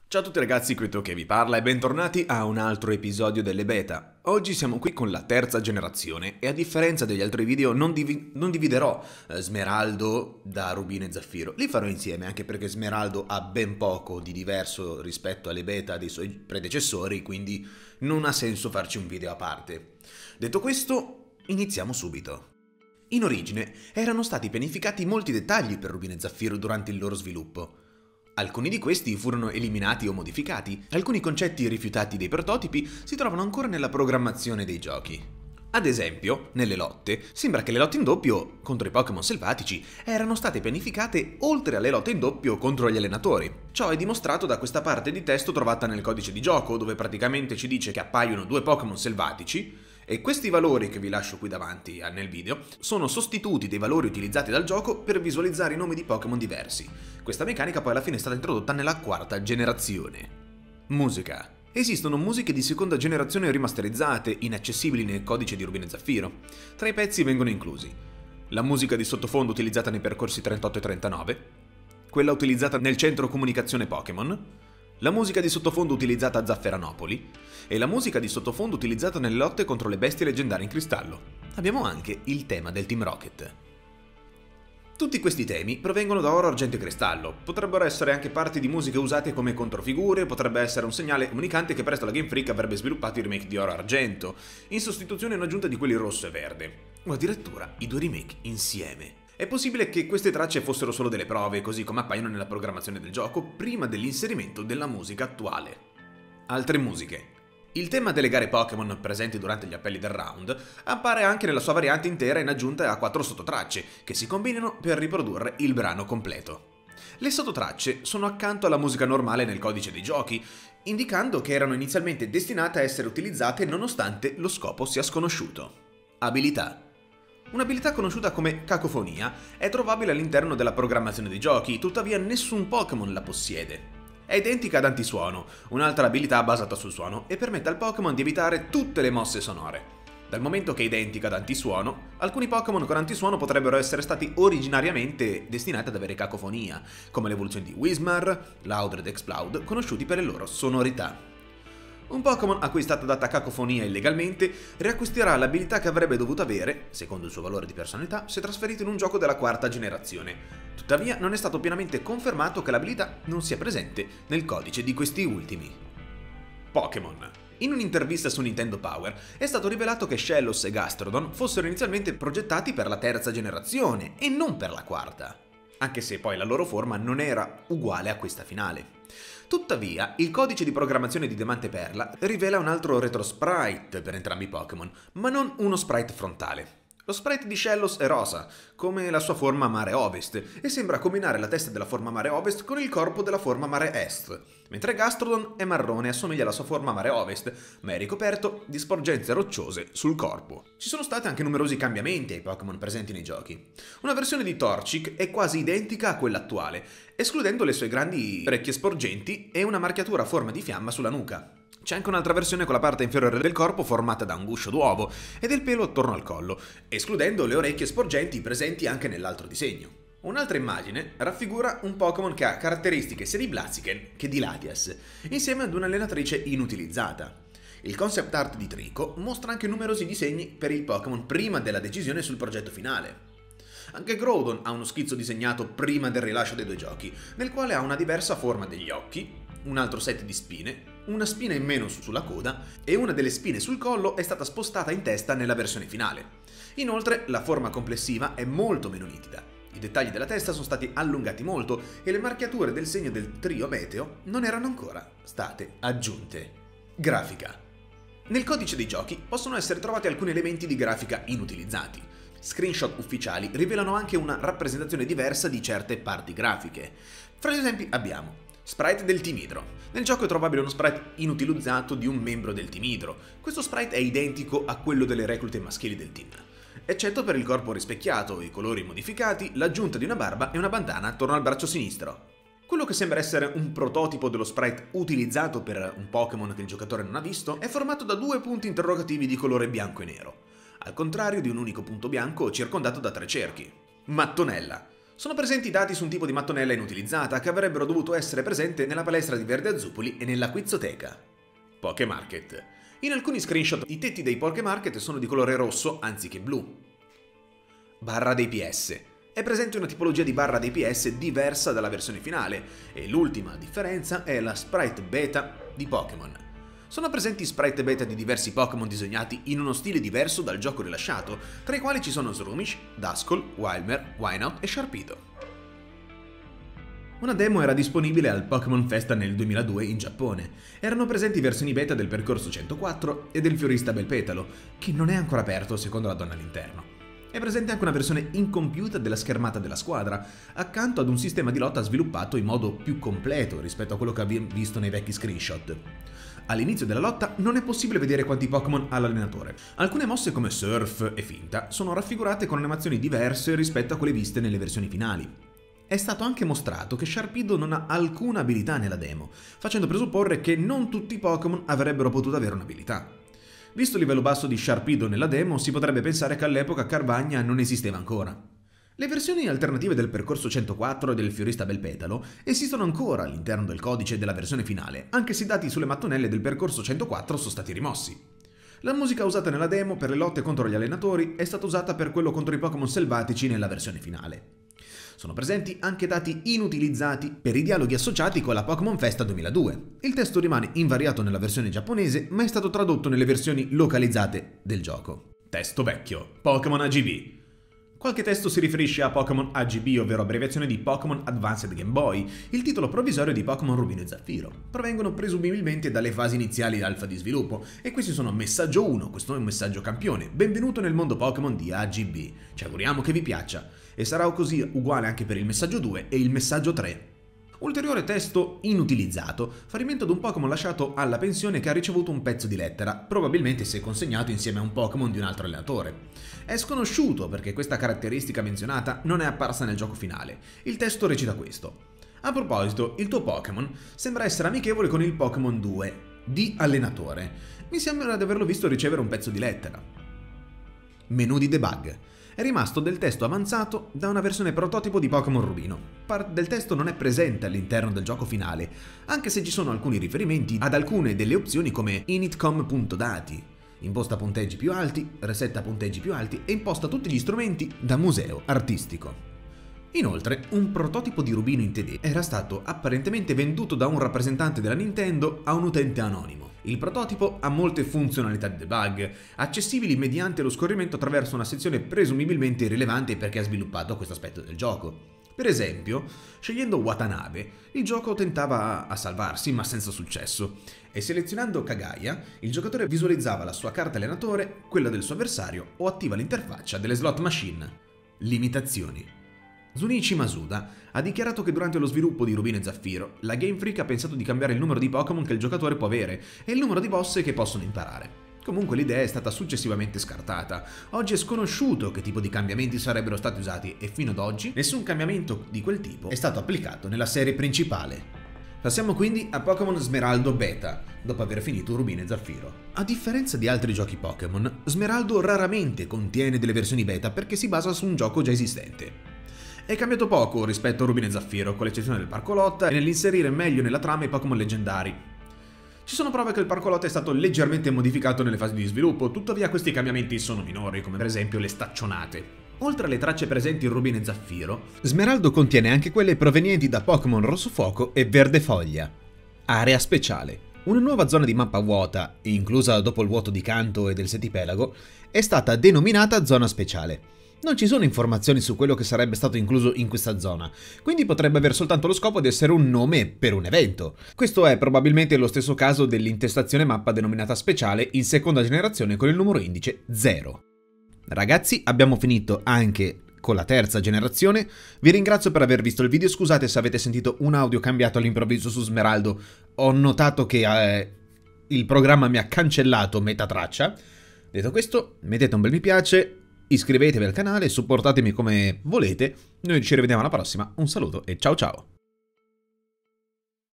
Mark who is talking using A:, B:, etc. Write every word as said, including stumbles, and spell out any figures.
A: Ciao a tutti ragazzi, qui Teo che vi parla e bentornati a un altro episodio delle beta. Oggi siamo qui con la terza generazione e a differenza degli altri video non, divi non dividerò eh, Smeraldo da Rubino e Zaffiro. Li farò insieme anche perché Smeraldo ha ben poco di diverso rispetto alle beta dei suoi predecessori, quindi non ha senso farci un video a parte. Detto questo, iniziamo subito. In origine erano stati pianificati molti dettagli per Rubino e Zaffiro durante il loro sviluppo. Alcuni di questi furono eliminati o modificati, alcuni concetti rifiutati dei prototipi si trovano ancora nella programmazione dei giochi. Ad esempio, nelle lotte, sembra che le lotte in doppio contro i Pokémon selvatici erano state pianificate oltre alle lotte in doppio contro gli allenatori. Ciò è dimostrato da questa parte di testo trovata nel codice di gioco, dove praticamente ci dice che appaiono due Pokémon selvatici, e questi valori che vi lascio qui davanti nel video sono sostituti dei valori utilizzati dal gioco per visualizzare i nomi di Pokémon diversi. Questa meccanica poi alla fine è stata introdotta nella quarta generazione. Musica. Esistono musiche di seconda generazione rimasterizzate, inaccessibili nel codice di Rubino e Zaffiro. Tra i pezzi vengono inclusi la musica di sottofondo utilizzata nei percorsi trentotto e trentanove, quella utilizzata nel centro comunicazione Pokémon, la musica di sottofondo utilizzata a Zafferanopoli e la musica di sottofondo utilizzata nelle lotte contro le bestie leggendarie in cristallo. Abbiamo anche il tema del Team Rocket. Tutti questi temi provengono da Oro, Argento e Cristallo, potrebbero essere anche parti di musiche usate come controfigure, potrebbe essere un segnale comunicante che presto la Game Freak avrebbe sviluppato i remake di Oro Argento, in sostituzione e in aggiunta di quelli rosso e verde, o addirittura i due remake insieme. È possibile che queste tracce fossero solo delle prove, così come appaiono nella programmazione del gioco, prima dell'inserimento della musica attuale. Altre musiche. Il tema delle gare Pokémon presenti durante gli appelli del round appare anche nella sua variante intera in aggiunta a quattro sottotracce, che si combinano per riprodurre il brano completo. Le sottotracce sono accanto alla musica normale nel codice dei giochi, indicando che erano inizialmente destinate a essere utilizzate nonostante lo scopo sia sconosciuto. Abilità. Un'abilità conosciuta come cacofonia è trovabile all'interno della programmazione dei giochi, tuttavia nessun Pokémon la possiede. È identica ad Antisuono, un'altra abilità basata sul suono, e permette al Pokémon di evitare tutte le mosse sonore. Dal momento che è identica ad Antisuono, alcuni Pokémon con Antisuono potrebbero essere stati originariamente destinati ad avere cacofonia, come le evoluzioni di Whismur, Loudred e Exploud, conosciuti per le loro sonorità. Un Pokémon a cui è stata data cacofonia illegalmente riacquisterà l'abilità che avrebbe dovuto avere, secondo il suo valore di personalità, se trasferito in un gioco della quarta generazione. Tuttavia non è stato pienamente confermato che l'abilità non sia presente nel codice di questi ultimi. Pokémon. In un'intervista su Nintendo Power è stato rivelato che Shellos e Gastrodon fossero inizialmente progettati per la terza generazione e non per la quarta, anche se poi la loro forma non era uguale a questa finale. Tuttavia, il codice di programmazione di Diamante e Perla rivela un altro retro sprite per entrambi i Pokémon, ma non uno sprite frontale. Lo sprite di Shellos è rosa, come la sua forma Mare Ovest, e sembra combinare la testa della forma Mare Ovest con il corpo della forma Mare Est, mentre Gastrodon è marrone e assomiglia alla sua forma Mare Ovest, ma è ricoperto di sporgenze rocciose sul corpo. Ci sono stati anche numerosi cambiamenti ai Pokémon presenti nei giochi. Una versione di Torchic è quasi identica a quella attuale, escludendo le sue grandi orecchie sporgenti e una marchiatura a forma di fiamma sulla nuca. C'è anche un'altra versione con la parte inferiore del corpo formata da un guscio d'uovo e del pelo attorno al collo, escludendo le orecchie sporgenti presenti anche nell'altro disegno. Un'altra immagine raffigura un Pokémon che ha caratteristiche sia di Blaziken che di Latias, insieme ad un'allenatrice inutilizzata. Il concept art di Trico mostra anche numerosi disegni per il Pokémon prima della decisione sul progetto finale. Anche Groudon ha uno schizzo disegnato prima del rilascio dei due giochi, nel quale ha una diversa forma degli occhi, un altro set di spine, una spina in meno sulla coda e una delle spine sul collo è stata spostata in testa nella versione finale. Inoltre la forma complessiva è molto meno nitida. I dettagli della testa sono stati allungati molto e le marchiature del segno del trio meteo non erano ancora state aggiunte. Grafica. Nel codice dei giochi possono essere trovati alcuni elementi di grafica inutilizzati. Screenshot ufficiali rivelano anche una rappresentazione diversa di certe parti grafiche. Fra gli esempi abbiamo sprite del Team Hydro. Nel gioco è trovabile uno sprite inutilizzato di un membro del Team Hydro. Questo sprite è identico a quello delle reclute maschili del team, eccetto per il corpo rispecchiato, i colori modificati, l'aggiunta di una barba e una bandana attorno al braccio sinistro. Quello che sembra essere un prototipo dello sprite utilizzato per un Pokémon che il giocatore non ha visto è formato da due punti interrogativi di colore bianco e nero, al contrario di un unico punto bianco circondato da tre cerchi. Mattonella. Sono presenti dati su un tipo di mattonella inutilizzata che avrebbero dovuto essere presente nella palestra di Verde Azzupoli e nella Quizoteca. Pokémarket. In alcuni screenshot i tetti dei Pokémarket sono di colore rosso anziché blu. Barra dei P S. È presente una tipologia di barra dei P S diversa dalla versione finale e l'ultima differenza è la sprite beta di Pokémon. Sono presenti sprite beta di diversi Pokémon disegnati in uno stile diverso dal gioco rilasciato, tra i quali ci sono Shroomish, Duskull, Wilmer, Wynaut e Sharpedo. Una demo era disponibile al Pokémon Festa nel duemiladue in Giappone. Erano presenti versioni beta del Percorso centoquattro e del Fiorista Belpetalo, che non è ancora aperto secondo la donna all'interno. È presente anche una versione incompiuta della schermata della squadra, accanto ad un sistema di lotta sviluppato in modo più completo rispetto a quello che abbiamo visto nei vecchi screenshot. All'inizio della lotta non è possibile vedere quanti Pokémon ha l'allenatore. Alcune mosse come Surf e Finta sono raffigurate con animazioni diverse rispetto a quelle viste nelle versioni finali. È stato anche mostrato che Sharpedo non ha alcuna abilità nella demo, facendo presupporre che non tutti i Pokémon avrebbero potuto avere un'abilità. Visto il livello basso di Sharpedo nella demo, si potrebbe pensare che all'epoca Carvagna non esisteva ancora. Le versioni alternative del Percorso centoquattro e del Fiorista Belpetalo esistono ancora all'interno del codice della versione finale, anche se i dati sulle mattonelle del Percorso centoquattro sono stati rimossi. La musica usata nella demo per le lotte contro gli allenatori è stata usata per quello contro i Pokémon selvatici nella versione finale. Sono presenti anche dati inutilizzati per i dialoghi associati con la Pokémon Festa duemiladue. Il testo rimane invariato nella versione giapponese, ma è stato tradotto nelle versioni localizzate del gioco. Testo vecchio. Pokémon A G B. Qualche testo si riferisce a Pokémon A G B, ovvero abbreviazione di Pokémon Advanced Game Boy, il titolo provvisorio di Pokémon Rubino e Zaffiro. Provengono presumibilmente dalle fasi iniziali alfa di sviluppo, e questi sono messaggio uno, questo è un messaggio campione. Benvenuto nel mondo Pokémon di A G B. Ci auguriamo che vi piaccia. E sarà così uguale anche per il messaggio due e il messaggio tre. Ulteriore testo inutilizzato fa riferimento ad un Pokémon lasciato alla pensione che ha ricevuto un pezzo di lettera, probabilmente se consegnato insieme a un Pokémon di un altro allenatore. È sconosciuto perché questa caratteristica menzionata non è apparsa nel gioco finale. Il testo recita questo: a proposito, il tuo Pokémon sembra essere amichevole con il Pokémon due, di allenatore. Mi sembra di averlo visto ricevere un pezzo di lettera. Menu di debug. È rimasto del testo avanzato da una versione prototipo di Pokémon Rubino. Parte del testo non è presente all'interno del gioco finale, anche se ci sono alcuni riferimenti ad alcune delle opzioni come initcom.dati, imposta punteggi più alti, resetta punteggi più alti e imposta tutti gli strumenti da museo artistico. Inoltre, un prototipo di Rubino in tedesco era stato apparentemente venduto da un rappresentante della Nintendo a un utente anonimo. Il prototipo ha molte funzionalità di debug, accessibili mediante lo scorrimento attraverso una sezione presumibilmente irrilevante per chi ha sviluppato questo aspetto del gioco. Per esempio, scegliendo Watanabe, il gioco tentava a salvarsi ma senza successo, e selezionando Kagaya, il giocatore visualizzava la sua carta allenatore, quella del suo avversario o attiva l'interfaccia delle slot machine. Limitazioni. Junichi Masuda ha dichiarato che durante lo sviluppo di Rubino e Zaffiro, la Game Freak ha pensato di cambiare il numero di Pokémon che il giocatore può avere e il numero di boss che possono imparare. Comunque l'idea è stata successivamente scartata. Oggi è sconosciuto che tipo di cambiamenti sarebbero stati usati e fino ad oggi nessun cambiamento di quel tipo è stato applicato nella serie principale. Passiamo quindi a Pokémon Smeraldo Beta, dopo aver finito Rubino e Zaffiro. A differenza di altri giochi Pokémon, Smeraldo raramente contiene delle versioni beta perché si basa su un gioco già esistente. È cambiato poco rispetto a Rubino e Zaffiro, con l'eccezione del Parco Lotta e nell'inserire meglio nella trama i Pokémon leggendari. Ci sono prove che il Parco Lotta è stato leggermente modificato nelle fasi di sviluppo, tuttavia questi cambiamenti sono minori, come per esempio le staccionate. Oltre alle tracce presenti in Rubino e Zaffiro, Smeraldo contiene anche quelle provenienti da Pokémon Rosso Fuoco e Verde Foglia. Area speciale. Una nuova zona di mappa vuota, inclusa dopo il vuoto di Kanto e del Setipelago, è stata denominata zona speciale. Non ci sono informazioni su quello che sarebbe stato incluso in questa zona, quindi potrebbe aver soltanto lo scopo di essere un nome per un evento. Questo è probabilmente lo stesso caso dell'intestazione mappa denominata speciale in seconda generazione con il numero indice zero. Ragazzi, abbiamo finito anche con la terza generazione. Vi ringrazio per aver visto il video, scusate se avete sentito un audio cambiato all'improvviso su Smeraldo, ho notato che eh, il programma mi ha cancellato metà traccia. Detto questo, mettete un bel mi piace, iscrivetevi al canale, supportatemi come volete, noi ci rivediamo alla prossima, un saluto e ciao ciao!